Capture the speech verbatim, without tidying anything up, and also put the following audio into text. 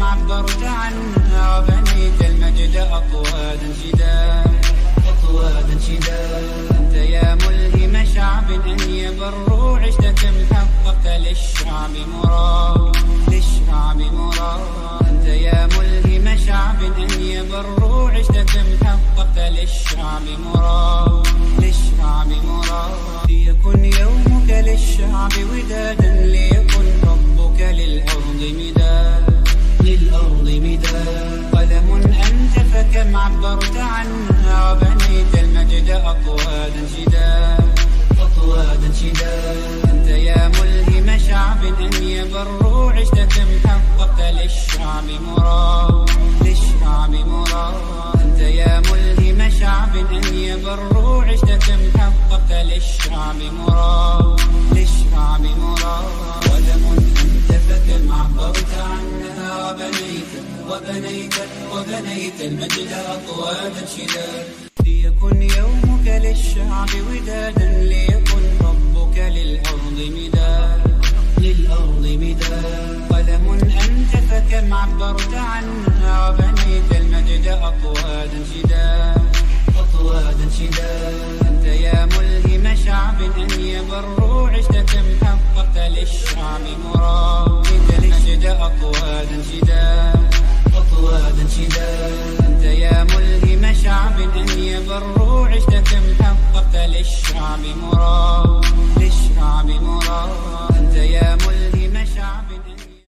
عبرت عنها وبنيت المجد أطوادا شدا أطوادا شدا. أنت يا ملهم شعب أن يبروا، عشت كم حققت للشعب مراد للشعب مراد. أنت يا ملهم شعب أن يبروا، عشت كم حققت للشعب مراد للشعب مراد. ليكن يومك للشعب ودادا، ليكن ربك للأرض مداد للأرض مداد. قلم أنت فكم عبرت عنها وبنيت المجد أطوادا شدا أطوادا شدا. أنت يا ملهم شعب أن يبروا، عشت كم حققت للشعب مراد للشعب مراد. أنت يا ملهم شعب أن يبروا، عشت كم حققت للشعب مراد للشعب مراد. قلم أنت فكم عبرت عنها وبنيت وبنيت وبنيت المجد أطوادا شدا. ليكن يومك للشعب ودادا، ليكن ربك للأرض مداد للأرض مداد. قلم أنت فكم عبرت عنها وبنيت المجد أطوادا شدا أطوادا شدا. أنت يا ملهم شعب أن يبروا، عشت كم حققت للشعب مراد المجد أطوادا شدا